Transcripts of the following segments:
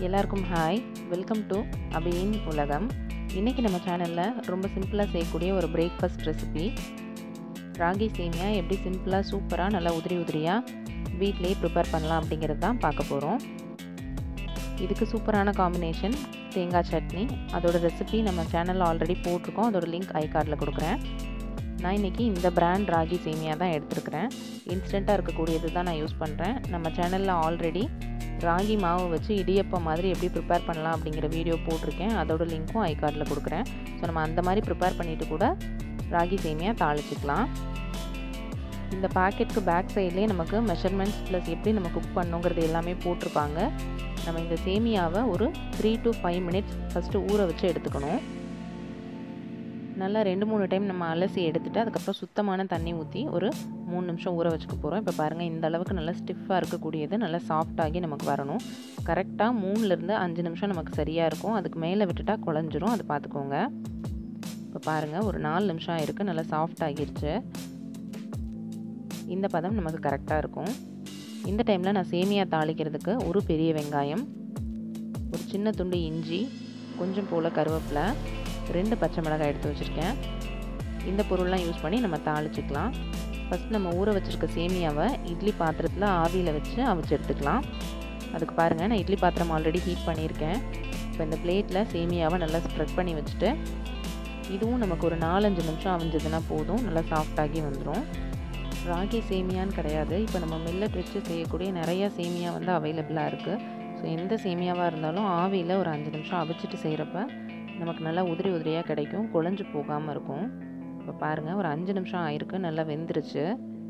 எல்லாருக்கும் hi, welcome to அபியின் உலகம். இன்றைக்கி நம்ம சேனலில் ரொம்ப சிம்பிளாக செய்யக்கூடிய ஒரு பிரேக்ஃபாஸ்ட் ரெசிபி ராகி சேமியா எப்படி சிம்பிளாக சூப்பராக நல்லா உதிரி உதிரியாக வீட்டிலேயே ப்ரிப்பேர் பண்ணலாம் அப்படிங்கிறது தான் பார்க்க போகிறோம். இதுக்கு சூப்பரான காம்பினேஷன் தேங்காய் சட்னி. அதோட ரெசிபி நம்ம சேனலில் ஆல்ரெடி போட்டிருக்கோம். அதோட லிங்க் ஐ கார்டில் கொடுக்குறேன். நான் இன்றைக்கி இந்த பிராண்ட் ராகி சேமியா தான் எடுத்துருக்கிறேன். இன்ஸ்டண்ட்டாக இருக்கக்கூடியது தான் நான் யூஸ் பண்ணுறேன். நம்ம சேனலில் ஆல்ரெடி ராகி மாவு வச்சு இடியப்பம் மாதிரி எப்படி ப்ரிப்பேர் பண்ணலாம் அப்படிங்கிற வீடியோ போட்டிருக்கேன். அதோட லிங்க்கும் ஐ கார்டில் கொடுக்குறேன். ஸோ நம்ம அந்த மாதிரி ப்ரிப்பேர் பண்ணிவிட்டு கூட ராகி சேமியா தாளிச்சிக்கலாம். இந்த பாக்கெட்டுக்கு பேக் சைட்லேயே நமக்கு மெஷர்மெண்ட்ஸ் ப்ளஸ் எப்படி நம்ம குக் பண்ணுங்கிறது எல்லாமே போட்டிருப்பாங்க. நம்ம இந்த சேமியாவை ஒரு 3 to 5 minutes ஃபஸ்ட்டு ஊற வச்சு எடுத்துக்கணும். நல்லா 2-3 டைம் நம்ம அலசி எடுத்துகிட்டு அதுக்கப்புறம் சுத்தமான தண்ணி ஊற்றி ஒரு 3 நிமிஷம் ஊற வச்சுக்க போகிறோம். இப்போ பாருங்கள், இந்த அளவுக்கு நல்லா ஸ்டிஃபாக இருக்கக்கூடியது நல்லா சாஃப்டாகி நமக்கு வரணும். கரெக்டாக 3லேருந்து 5 நிமிஷம் நமக்கு சரியாக இருக்கும். அதுக்கு மேலே விட்டுட்டா குழஞ்சிரும், அது பார்த்துக்கோங்க. இப்போ பாருங்கள், ஒரு 4 நிமிஷம் ஆகிருக்கு, நல்லா சாஃப்ட் ஆகிருச்சு. இந்த பதம் நமக்கு கரெக்டாக இருக்கும். இந்த டைமில் நான் சேமியா தாளிக்கிறதுக்கு ஒரு பெரிய வெங்காயம், ஒரு சின்ன துண்டு இஞ்சி, கொஞ்சம் போல் கருவேப்பிலை, 2 பச்சை மிளகாய் எடுத்து வச்சுருக்கேன். இந்த பொருள்லாம் யூஸ் பண்ணி நம்ம தாளிச்சிக்கலாம். ஃபஸ்ட் நம்ம ஊற வச்சுருக்க சேமியாவை இட்லி பாத்திரத்தில் ஆவியில் வச்சு அவிச்சு எடுத்துக்கலாம். அதுக்கு பாருங்கள், நான் இட்லி பாத்திரம் ஆல்ரெடி ஹீட் பண்ணியிருக்கேன். இப்போ இந்த பிளேட்டில் சேமியாவை நல்லா ஸ்ப்ரெட் பண்ணி வச்சுட்டு இதுவும் நமக்கு ஒரு 4-5 நிமிஷம் அவிஞ்சதுன்னா போதும், நல்லா சாஃப்டாகி வந்துடும். ராகி சேமியான்னு கிடையாது, இப்போ நம்ம மில்லட் வச்சு செய்யக்கூடிய நிறையா சேமியா வந்து அவைலபிளாக இருக்குது. ஸோ எந்த சேமியாவாக இருந்தாலும் ஆவியில் ஒரு 5 நிமிஷம் அவிச்சிட்டு செய்கிறப்ப நமக்கு நல்லா உதிரி உதிரியாக கிடைக்கும், குழஞ்சி போகாமல் இருக்கும். இப்போ பாருங்கள், ஒரு 5 நிமிஷம் ஆயிருக்கு, நல்லா வெந்துருச்சு.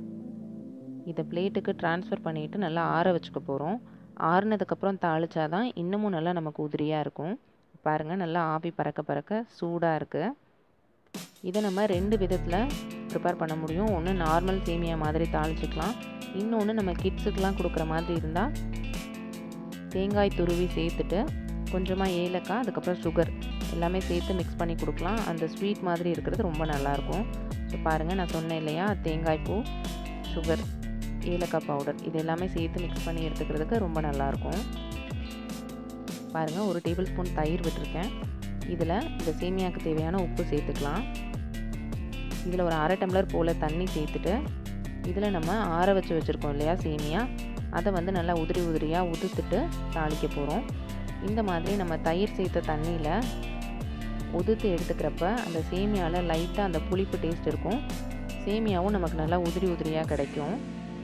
இதை பிளேட்டுக்கு ட்ரான்ஸ்ஃபர் பண்ணிவிட்டு நல்லா ஆற வச்சுக்க போகிறோம். ஆறுனதுக்கப்புறம் தாளிச்சாதான் இன்னமும் நல்லா நமக்கு உதிரியாக இருக்கும். பாருங்கள், நல்லா ஆவி பறக்க பறக்க சூடாக இருக்குது. இதை நம்ம 2 விதத்தில் ப்ரிப்பேர் பண்ண முடியும். ஒன்று நார்மல் சேமியா மாதிரி தாளிச்சிக்கலாம். இன்னொன்று நம்ம கிட்ஸுக்கெலாம் கொடுக்குற மாதிரி இருந்தால் தேங்காய் துருவி சேர்த்துட்டு கொஞ்சமாக ஏலக்காய், அதுக்கப்புறம் சுகர் எல்லாமே சேர்த்து மிக்ஸ் பண்ணி கொடுக்கலாம். அந்த ஸ்வீட் மாதிரி இருக்கிறது ரொம்ப நல்லாயிருக்கும். ஸோ பாருங்கள், நான் சொன்னேன் இல்லையா, தேங்காய் பூ, சுகர், ஏலக்காய் பவுடர் இது எல்லாமே சேர்த்து மிக்ஸ் பண்ணி எடுத்துக்கிறதுக்கு ரொம்ப நல்லாயிருக்கும். பாருங்கள், 1 டேபிள் ஸ்பூன் தயிர் விட்டுருக்கேன். இதில் இந்த சேமியாவுக்கு தேவையான உப்பு சேர்த்துக்கலாம். இதில் ஒரு 1/2 டம்ளர் போல் தண்ணி சேர்த்துட்டு இதில் நம்ம ஆற வச்சு வச்சுருக்கோம் இல்லையா சேமியா, அதை வந்து நல்லா உதிரி உதிரியாக உதுத்துட்டு தாளிக்க போகிறோம். இந்த மாதிரி நம்ம தயிர் சேர்த்த தண்ணியில் உதுத்து எடுத்துக்கிறப்ப அந்த சேமியாவில் லைட்டாக அந்த புளிப்பு டேஸ்ட் இருக்கும். சேமியாவும் நமக்கு நல்லா உதிரி உதிரியாக கிடைக்கும்.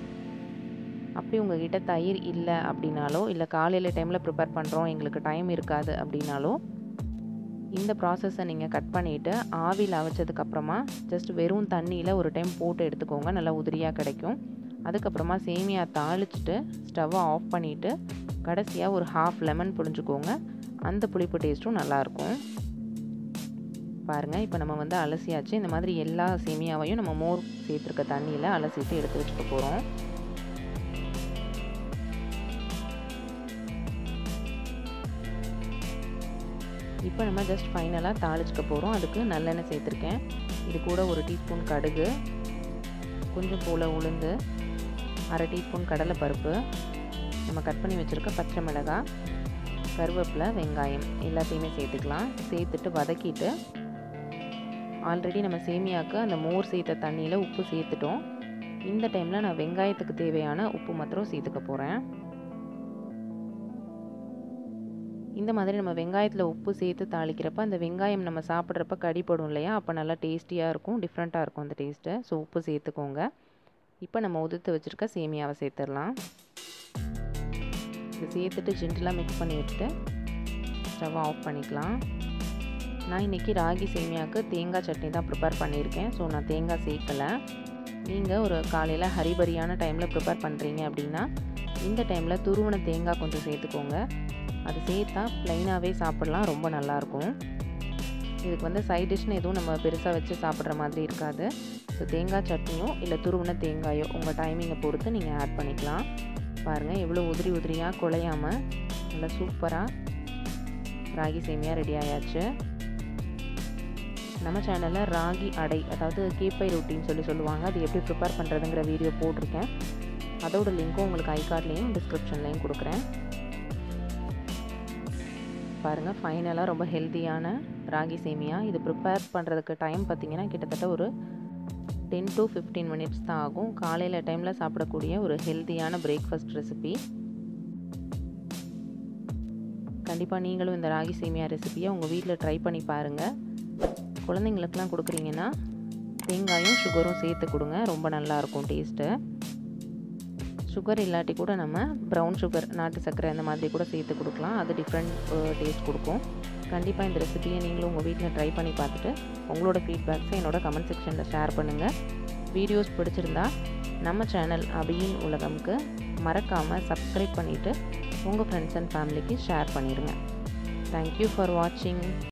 அப்படி உங்கள்கிட்ட தயிர் இல்லை அப்படின்னாலோ, இல்லை காலையில் டைமில் ப்ரிப்பேர் பண்ணுறோம் எங்களுக்கு டைம் இருக்காது அப்படின்னாலோ, இந்த ப்ராசஸை நீங்கள் கட் பண்ணிவிட்டு ஆவியில் அவிச்சதுக்கப்புறமா ஜஸ்ட் வெறும் தண்ணியில் ஒரு டைம் போட்டு எடுத்துக்கோங்க, நல்லா உதிரியாக கிடைக்கும். அதுக்கப்புறமா சேமியா தாளிச்சிட்டு ஸ்டவ்வை ஆஃப் பண்ணிவிட்டு கடைசியாக ஒரு 1/2 லெமன் புழிஞ்சுக்கோங்க. அந்த புளிப்பு டேஸ்ட்டும் நல்லாயிருக்கும். பாருங்கள், இப்போ நம்ம வந்து அலசியாச்சு. இந்த மாதிரி எல்லா சேமியாவையும் நம்ம மோர் சேர்த்துருக்க தண்ணியில் அலசிட்டு எடுத்து வச்சுக்க போகிறோம். இப்போ நம்ம ஜஸ்ட் ஃபைனலாக தாளிச்சிக்க போகிறோம். அதுக்கு நல்லெண்ணெய் சேர்த்துருக்கேன். இது கூட 1 டீஸ்பூன் கடுகு, கொஞ்சம் போல் உளுந்து, 1/2 டீஸ்பூன் கடலைப்பருப்பு, நம்ம கட் பண்ணி வச்சுருக்க பச்சை மிளகாய், கருவேப்பிலை, வெங்காயம் எல்லாத்தையுமே சேர்த்துக்கலாம். சேர்த்துட்டு வதக்கிட்டு ஆல்ரெடி நம்ம சேமியாவுக்கு அந்த மோர் சேர்த்த தண்ணியில் உப்பு சேர்த்துட்டோம். இந்த டைமில் நான் வெங்காயத்துக்கு தேவையான உப்பு மாத்திரம் சேர்த்துக்க போகிறேன். இந்த மாதிரி நம்ம வெங்காயத்தில் உப்பு சேர்த்து தாளிக்கிறப்ப அந்த வெங்காயம் நம்ம சாப்பிட்றப்ப கடிப்படும் இல்லையா, அப்போ நல்லா டேஸ்டியாக இருக்கும், டிஃப்ரெண்ட்டாக இருக்கும் அந்த டேஸ்ட்டு. ஸோ உப்பு சேர்த்துக்கோங்க. இப்போ நம்ம உதுத்து வச்சுருக்க சேமியாவை சேர்த்துடலாம். இது சேர்த்துட்டு ஜென்டிலாக மிக்ஸ் பண்ணி விட்டுட்டு ஸ்டவ் ஆஃப் பண்ணிக்கலாம். நான் இன்றைக்கி ராகி சேமியாவுக்கு தேங்காய் சட்னி தான் ப்ரிப்பேர் பண்ணியிருக்கேன். ஸோ நான் தேங்காய் சேர்க்கலை. நீங்கள் ஒரு காலையில் ஹரிபரியான டைமில் ப்ரிப்பேர் பண்ணுறீங்க அப்படின்னா இந்த டைமில் துருவன தேங்காய் கொஞ்சம் சேர்த்துக்கோங்க. அது சேர்த்தா ப்ளைனாகவே சாப்பிட்லாம், ரொம்ப நல்லாயிருக்கும். இதுக்கு வந்து சைட் டிஷ்னு எதுவும் நம்ம பெருசாக வச்சு சாப்பிட்ற மாதிரி இருக்காது. ஸோ தேங்காய் சட்னியோ இல்லை துருவன தேங்காயோ உங்கள் டைமிங்கை பொறுத்து நீங்கள் ஆட் பண்ணிக்கலாம். பாருங்கள், எவ்வளோ உதிரி உதிரியாக குழையாமல் நல்லா சூப்பராக ராகி சேமியா ரெடி ஆயாச்சு. நம்ம சேனலில் ராகி அடை, அதாவது கேப்பை ரொட்டின்னு சொல்லுவாங்க, அது எப்படி ப்ரிப்பேர் பண்ணுறதுங்கிற வீடியோ போட்டிருக்கேன். அதோட லிங்க்கும் உங்களுக்கு ஐ கார்ட்லேயும் டிஸ்கிரிப்ஷன்லேயும் கொடுக்குறேன். பாருங்கள், ஃபைனலாக ரொம்ப ஹெல்த்தியான ராகி சேமியா. இது ப்ரிப்பேர் பண்ணுறதுக்கு டைம் பார்த்திங்கன்னா கிட்டத்தட்ட ஒரு 10 to 15 மினிட்ஸ் தான் ஆகும். காலையில் டைமில் சாப்பிடக்கூடிய ஒரு ஹெல்த்தியான பிரேக்ஃபாஸ்ட் ரெசிபி. கண்டிப்பாக நீங்களும் இந்த ராகி சேமியா ரெசிபியை உங்கள் வீட்டில் ட்ரை பண்ணி பாருங்கள். குழந்தைங்களுக்கெலாம் கொடுக்குறீங்கன்னா தேங்காயும் சுகரும் சேர்த்து கொடுங்க, ரொம்ப நல்லாயிருக்கும் டேஸ்ட்டு. சுகர் இல்லாட்டி கூட நம்ம ப்ரௌன் சுகர், நாட்டு சர்க்கரை அந்த மாதிரி கூட சேர்த்து கொடுக்கலாம், அது டிஃப்ரெண்ட் டேஸ்ட் கொடுக்கும். கண்டிப்பாக இந்த ரெசிபியை நீங்களும் உங்கள் வீட்டில் ட்ரை பண்ணி பார்த்துட்டு உங்களோட ஃபீட்பேக்ஸை என்னோட கமெண்ட் செக்ஷனில் ஷேர் பண்ணுங்கள். வீடியோஸ் பிடிச்சிருந்தா நம்ம சேனல் அபியின் உலகம்க்கு மறக்காமல் சப்ஸ்கிரைப் பண்ணிவிட்டு உங்கள் ஃப்ரெண்ட்ஸ் அண்ட் ஃபேமிலிக்கு ஷேர் பண்ணிடுங்க. தேங்க்யூ ஃபார் வாட்சிங்.